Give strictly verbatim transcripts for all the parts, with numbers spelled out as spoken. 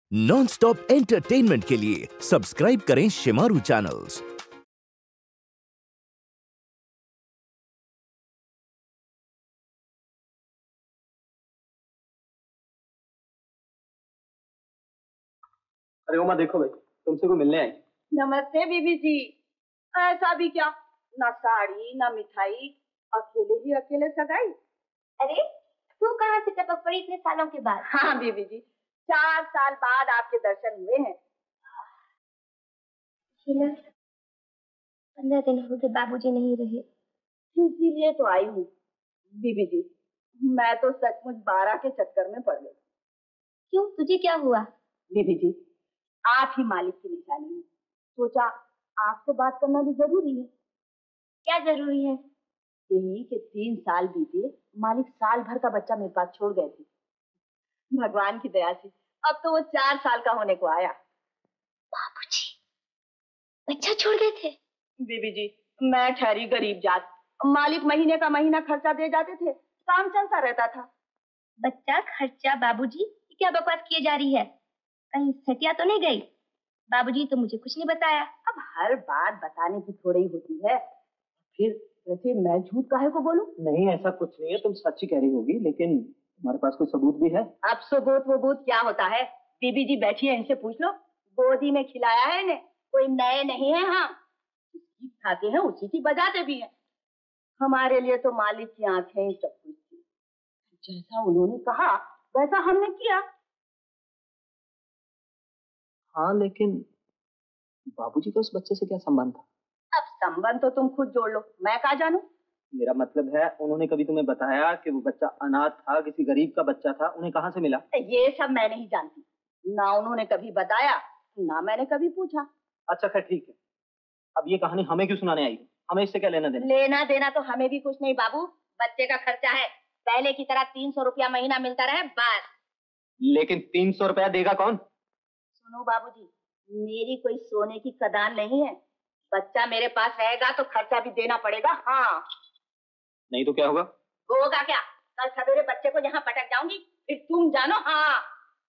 Non stop entertainment के लिए subscribe करें शेमारू चैनल्स। अरे उमा देखो भाई, तुमसे कोई मिलने आई। नमस्ते बीबी जी। ऐसा भी क्या, ना साड़ी ना मिठाई, अकेले ही अकेले सगाई। अरे तू कहाँ से टपक पड़ी इतने सालों के बाद? हाँ बीबी जी, चार साल बाद आपके दर्शन हुए हैं। शीला, पंद्रह दिन हो गए बाबूजी नहीं रहे, इसीलिए तो आई हूँ। बीबी जी, मैं तो सचमुच बारह के चक्कर में पड़ गई। क्यों, तुझे क्या हुआ? बीबी जी, आप ही मालिक की निशानी है, सोचा आपसे बात करना भी जरूरी है। क्या जरूरी है? यही कि तीन साल बीते, मालिक साल भर का बच्चा मेरे पास छोड़ गए थे। भगवान की दया से अब तो वो चार साल का होने को आया। बाबूजी बच्चा छोड़ गए थे? बीबी जी, मैं ठहरी गरीब जात, मालिक महीने का महीना खर्चा दे जाते थे, काम चलता रहता था। बच्चा खर्चा? बाबूजी क्या बकवास किए जा रही है? कहीं सटिया तो नहीं गई? बाबूजी तो मुझे कुछ नहीं बताया। अब हर बात बताने की थोड़ी ही होती है, फिर वैसे मैं झूठ काहे को बोलूं? नहीं ऐसा कुछ नहीं है, तुम सच ही कह रही होगी, लेकिन तुम्हारे पास कोई सबूत भी है? अब सबूत वबूत क्या होता है? बीबी जी बैठी है, इनसे पूछ लो। गोदी में खिलाया है इन्हें, कोई नए नहीं है। हाँ, जिसकी खाते हैं उसी की बजाते भी हैं। हमारे लिए तो मालिक की आंखें ही सब कुछ थी। जैसा उन्होंने कहा वैसा हमने किया। हाँ, लेकिन बाबूजी का उस बच्चे से क्या संबंध था? अब संबंध तो तुम खुद जोड़ लो, मैं क्या जानूं। मेरा मतलब है, उन्होंने कभी तुम्हें बताया कि वो बच्चा अनाथ था, किसी गरीब का बच्चा था, उन्हें कहाँ से मिला? ये सब मैं नहीं जानती, ना उन्होंने कभी बताया ना मैंने कभी पूछा। अच्छा खैर ठीक है, अब ये कहानी हमें क्यों सुनाने आई? हमें इससे क्या लेना देना? लेना देना तो हमें भी कुछ नहीं बाबू, बच्चे का खर्चा है, पहले की तरह तीन सौ रुपया महीना मिलता रहे बस। लेकिन तीन सौ रुपया देगा कौन? सुनो बाबूजी, मेरी कोई सोने की खदान नहीं है, बच्चा मेरे पास रहेगा तो खर्चा भी देना पड़ेगा। हाँ नहीं तो क्या होगा? होगा क्या, कल सवेरे बच्चे को यहाँ पटक जाऊंगी, फिर तुम जानो। हाँ,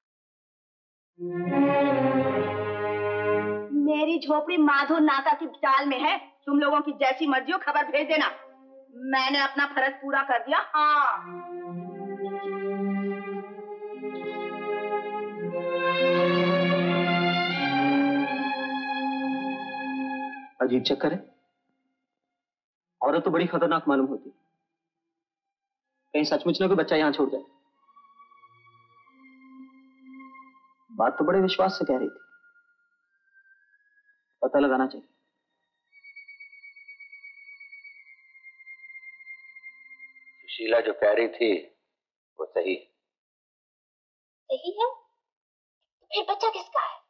मेरी झोपड़ी माधो नाका की चाल में है, तुम लोगों की जैसी मर्जी हो खबर भेज देना, मैंने अपना फर्ज पूरा कर दिया। हाँ अजीब चक्कर है, औरत तो बड़ी खतरनाक मालूम होती, कहीं सचमुच ना कोई बच्चा यहाँ छोड़ जाए। बात तो बड़े विश्वास से कह रही थी, पता लगाना चाहिए। शीला जो कह रही थी वो सही सही है? तो फिर बच्चा किसका है?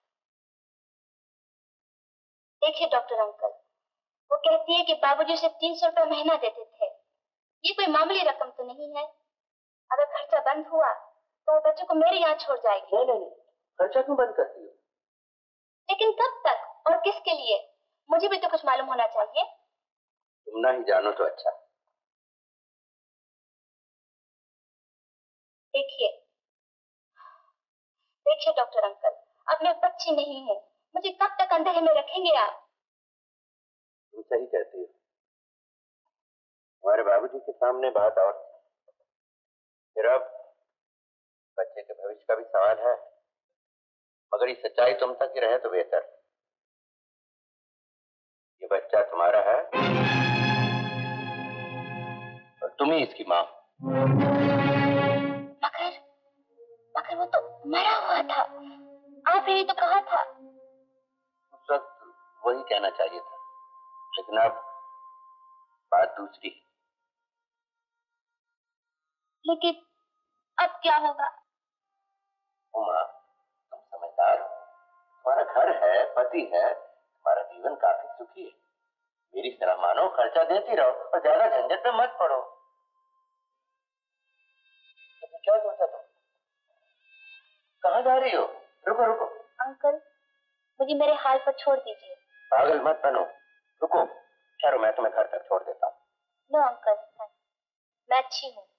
देखिए डॉक्टर अंकल, वो कहती है कि बाबूजी उसे तीन सौ रुपए महीना देते थे, ये कोई मामूली रकम तो नहीं है। अगर खर्चा बंद हुआ तो वो बच्चे को मेरे यहाँ छोड़ जाएगी। नहीं नहीं, खर्चा क्यों बंद करती हो? लेकिन कब तक और किसके लिए, मुझे भी तो कुछ मालूम होना चाहिए। तुम ना ही जानो तो अच्छा। देखिए देखिए डॉक्टर अंकल, अब मैं बच्ची नहीं हूँ, मुझे कब तक अंधेरे में रखेंगे आप? तुम सही कहती हो, हमारे बाबूजी के सामने बात और थी, फिर अब बच्चे के भविष्य का भी सवाल है, मगर ये सच्चाई तुम तक ही रहे तो बेहतर। ये बच्चा तुम्हारा है और तुम ही इसकी मां। मगर मगर वो तो मरा हुआ था, आपने ही तो कहा था। उस वक्त वही कहना चाहिए था, लेकिन अब बात दूसरी। लेकिन अब क्या होगा? उमा, तुम समझदार हो, तुम्हारा घर है, पति है, तुम्हारा जीवन काफी सुखी है। मेरी सलाह मानो, खर्चा देती रहो और ज्यादा झंझट में मत पड़ो। तो फिर क्या सोचा तुम? कहाँ जा रही हो? रुको रुको। अंकल, मुझे मेरे हाल पर छोड़ दीजिए। पागल मत बनो, रुको, ठहरो, मैं तुम्हें घर तक छोड़ देता हूँ। नो अंकल, मैं अच्छी हूँ।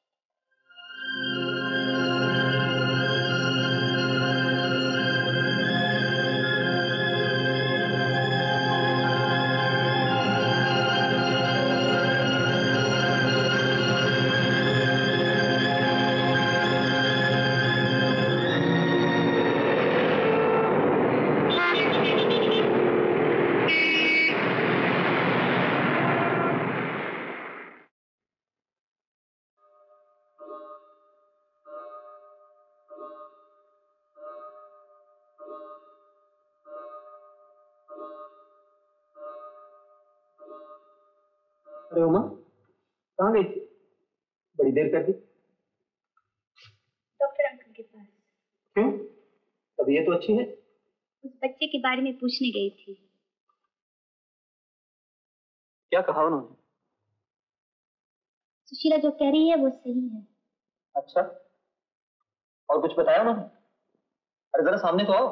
अरे उमा, कहाँ गई थी? बड़ी देर कर दी। डॉक्टर अंकल के पास। क्यों? तबीयत तो अच्छी है। उस बच्चे के बारे में पूछने गई थी। क्या कहा उन्होंने? सुशीला जो कह रही है वो सही है। अच्छा, और कुछ बताया उन्होंने? अरे जरा सामने तो आओ।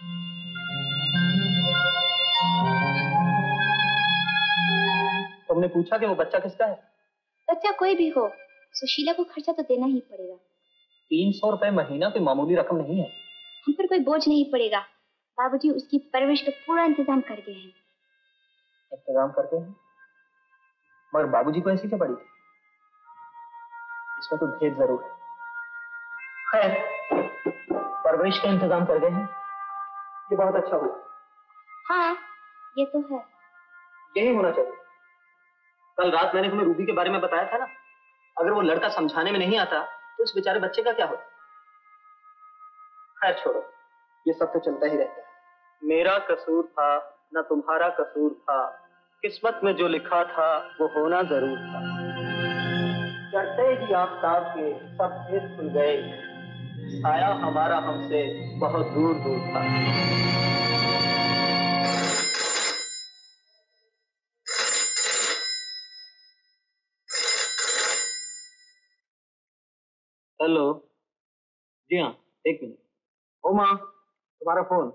तुमने पूछा कि वो बच्चा किसका है? बच्चा कोई भी हो, सुशीला को खर्चा तो देना ही पड़ेगा। तीन सौ रुपए महीना कोई मामूली रकम नहीं है। हम पर कोई बोझ नहीं पड़ेगा। बाबूजी उसकी परवरिश का पूरा इंतजाम कर गए हैं। इंतजाम करते हैं? मगर बाबूजी को ऐसी क्या पड़ी थी? इसमें तो भेद जरूर है। खैर, परवरिश का इंतजाम कर गए हैं, ये बहुत अच्छा हुआ। हाँ, ये तो है। यही होना चाहिए। कल रात मैंने तुम्हें रूबी के बारे में बताया था ना, अगर वो लड़का समझाने में नहीं आता तो इस बेचारे बच्चे का क्या होता। खैर छोड़ो, ये सब तो चलता ही रहता है। मेरा कसूर था ना तुम्हारा कसूर था, किस्मत में जो लिखा था वो होना जरूर था। चढ़ते ही आफताब के सब भेद खुल गए, साया हमारा हमसे बहुत दूर दूर था। हेलो। जी हाँ, एक मिनट। ओ माँ, तुम्हारा फोन।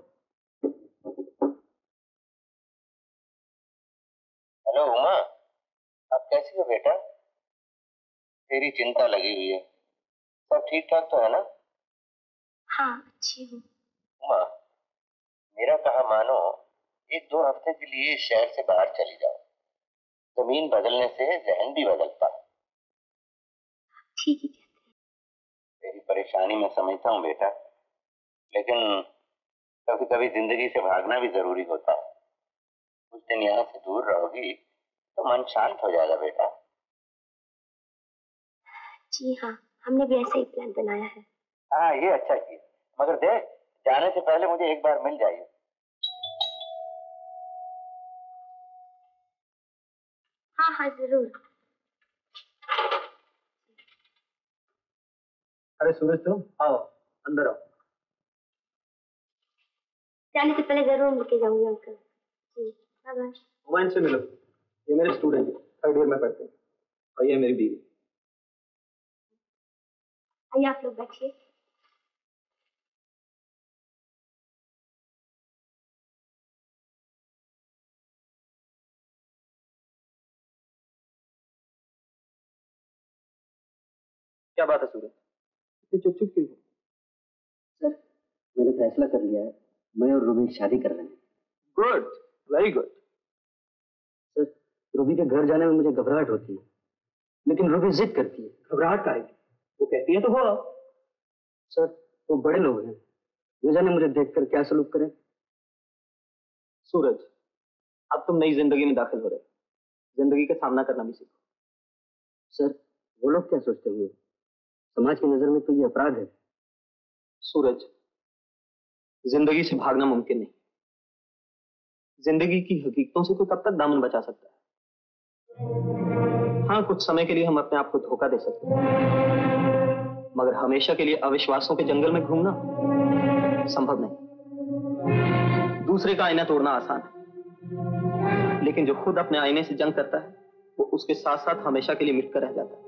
हेलो उमा, अब कैसी हो बेटा? तेरी चिंता लगी हुई है। सब ठीक ठाक तो है ना? हाँ, अच्छी हूँ। उमा, मेरा कहा मानो, एक दो हफ्ते के लिए शहर से बाहर चली जाओ। जमीन बदलने से जहन भी बदलता है। ठीक है। तेरी परेशानी मैं समझता हूँ बेटा, लेकिन कभी कभी जिंदगी से भागना भी जरूरी होता है। कुछ दिन यहाँ से दूर रहोगी तो मन शांत हो जाएगा बेटा। जी हाँ, हमने भी ऐसा ही प्लान बनाया है। हाँ, ये अच्छा किया। मगर देख, जाने से पहले मुझे एक बार मिल जाइए। हाँ हाँ जरूर। अरे सूरज, तुम आओ, अंदर आओ। जाने से पहले जरूर मिलके जाऊंगी अंकल जी। Bye bye. उमा, इनसे मिलो। ये मेरे स्टूडेंट हैं, थर्ड ईयर में पढ़ते हैं, और ये मेरी बीवी। आइए आप लोग बैठिए। क्या बात है सूरज, इतने चुप चुप क्यों? सर, मैंने फैसला कर लिया है, मैं और रूबी शादी कर रहे हैं। Good, very good. Sir, Ruby के घर जाने में मुझे घबराहट होती है, लेकिन रूबी जिद करती है। घबराहट का है, वो कहती है तो हो। सर, वो बड़े लोग हैं, न जाने मुझे देखकर क्या सलूक करें। सूरज, अब तुम नई जिंदगी में दाखिल हो रहे, जिंदगी का सामना करना भी सीखो। सर, वो लोग क्या सोचते होंगे? समाज की नजर में तो ये अपराध है। सूरज, जिंदगी से भागना मुमकिन नहीं। जिंदगी की हकीकतों से कोई कब तक दामन बचा सकता है? हाँ, कुछ समय के लिए हम अपने आप को धोखा दे सकते हैं, मगर हमेशा के लिए अविश्वासों के जंगल में घूमना संभव नहीं। दूसरे का आईना तोड़ना आसान है, लेकिन जो खुद अपने आईने से जंग करता है वो उसके साथ साथ हमेशा के लिए मिटकर रह जाता है।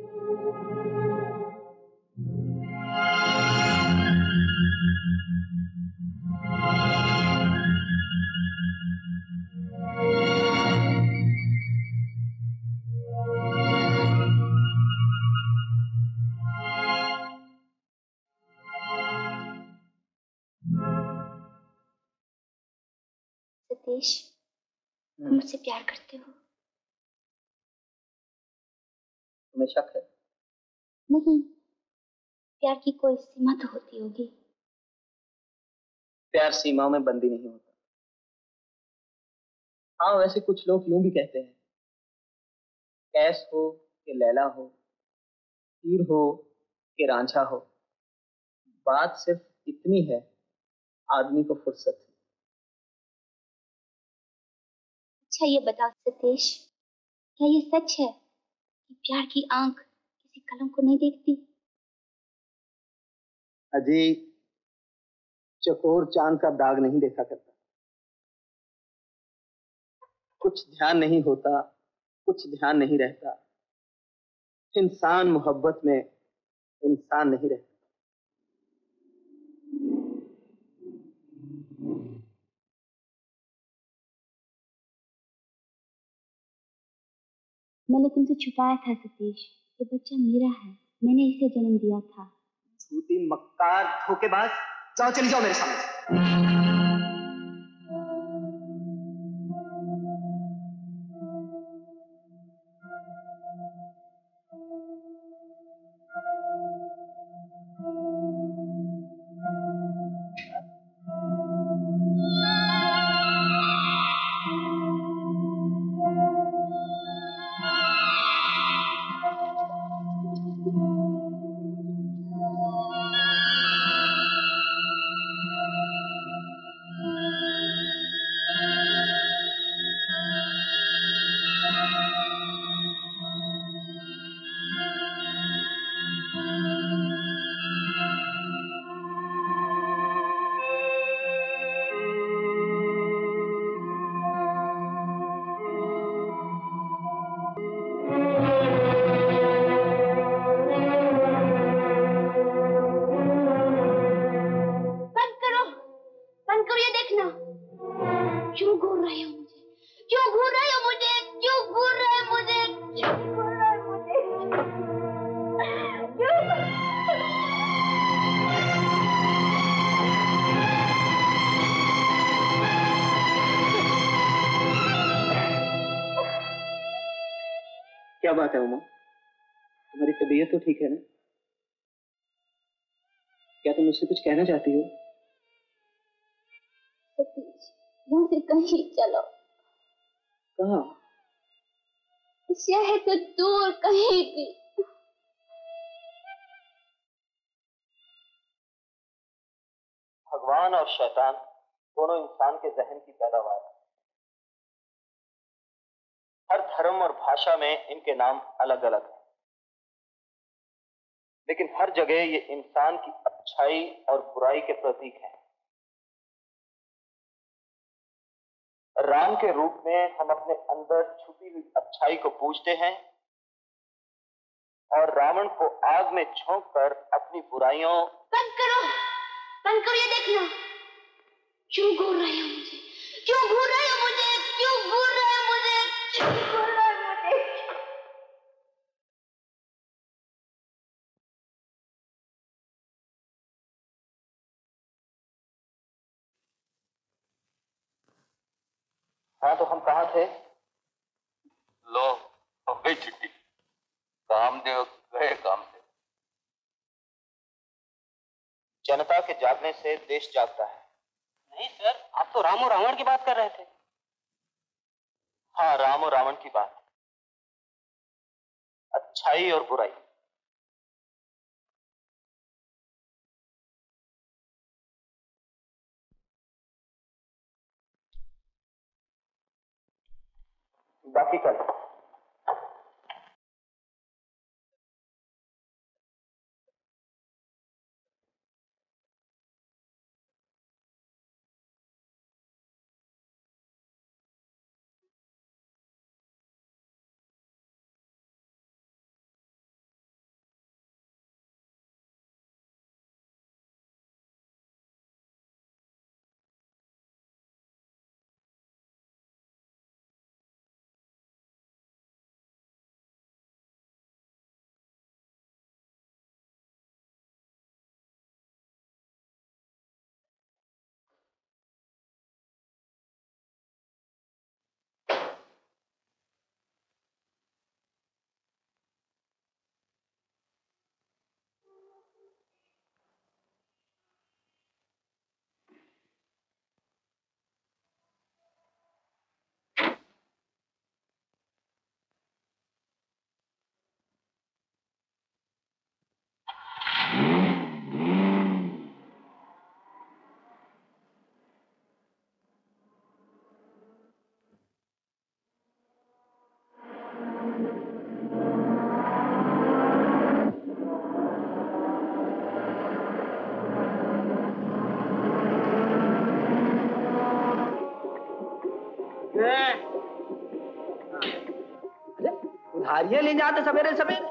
सतीश, तुम मुझसे प्यार करते हो? तुम्हें शक है? नहीं, प्यार की कोई सीमा तो होती होगी। प्यार सीमाओं में बंदी नहीं होता। हाँ, वैसे कुछ लोग यूं भी कहते हैं, कैस हो कि लैला हो, हीर हो कि रांझा हो, बात सिर्फ इतनी है, आदमी को फुर्सत है। अच्छा ये बताओ सतीश, क्या ये सच है कि प्यार की आंख किसी कलम को नहीं देखती? अजी, चकोर चांद का दाग नहीं देखा करता। कुछ ध्यान नहीं होता, कुछ ध्यान नहीं रहता। इंसान मोहब्बत में इंसान नहीं रहता। मैंने तुमसे छुपाया था सतीश, ये बच्चा मेरा है, मैंने इसे जन्म दिया था। झूठी, मक्कार, धोखेबाज, जाओ, चली जाओ मेरे सामने से। क्या बात है उमा, तुम्हारी तबीयत तो ठीक है ना? क्या तुम मुझसे कुछ कहना चाहती हो? सतीश, यहाँ से कहीं चलो। कहाँ? शहर से दूर कहीं भी। भगवान और शैतान दोनों इंसान के जहन की पैदावार है। हर धर्म और भाषा में इनके नाम अलग अलग हैं, लेकिन हर जगह ये इंसान की अच्छाई और बुराई के प्रतीक हैं। राम के रूप में हम अपने अंदर छुपी हुई अच्छाई को पूजते हैं और रावण को आग में झोंक कर अपनी बुराइयों। बंद करो, बंद करो, ये देखना। क्यों घूर रहे हो मुझे? क्यों घूर रहे हो मुझे? क्यों घूर रहे हो मुझे? क्यों घूर रहे हो मुझे? हाँ, तो हम कहाँ थे? लो अबे चिट्ठी, कामदेव गए काम से। जनता के जागने से देश जागता है। नहीं सर, आप तो राम और रावण की बात कर रहे थे। हाँ, राम और रावण की बात, अच्छाई और बुराई। बाकी कल। बुखारिये ले जाते सवेरे सवेरे।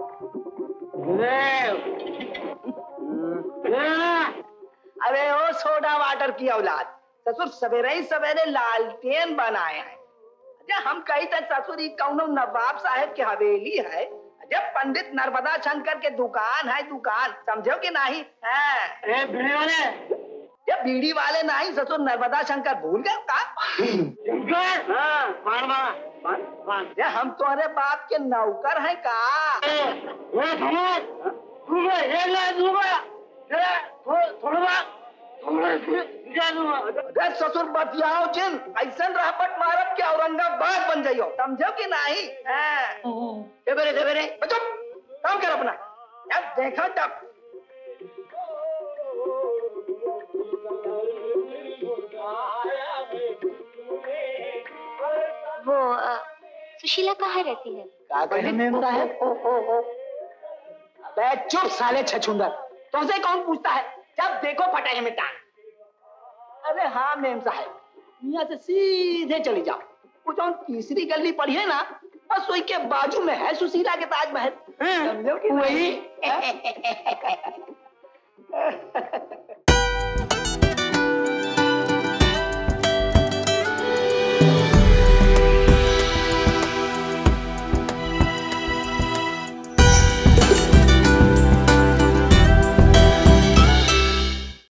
अरे ओ सोडा वाटर की औलाद, ससुर सवेरे ही सवेरे लालटेन बनाए हैं। अरे हम कही थे ससुर ही कौनो नवाब साहब की हवेली है, जब पंडित नर्मदा शंकर के दुकान है दुकान, समझो कि नहीं? है बीड़ी वाले, ये बीड़ी वाले नहीं ससुर, नर्मदा शंकर भूल गए का? हाँ, मान मान मान मान। ये हम तुम्हारे बाप के नौकर हैं का? थोड़ा ससुर बतियाओ जिन, ऐसा रहपट मारब के औरंगाबाद बन जाइयो, समझो कि नहीं? देवेरे देवेरे बचो, काम कर अपना। अब देखो तब वो आ, सुशीला कहाँ रहती है? मेमता है। बे चुप साले छछुंदर, तुमसे कौन पूछता है? जब देखो फटाके में टांग। अरे हाँ मेम साहब, यहाँ से सीधे चली जाओ, वो जो तीसरी गली पड़ी है ना, बस वही के बाजू में है सुशीला के ताजमहल। समझो कि वही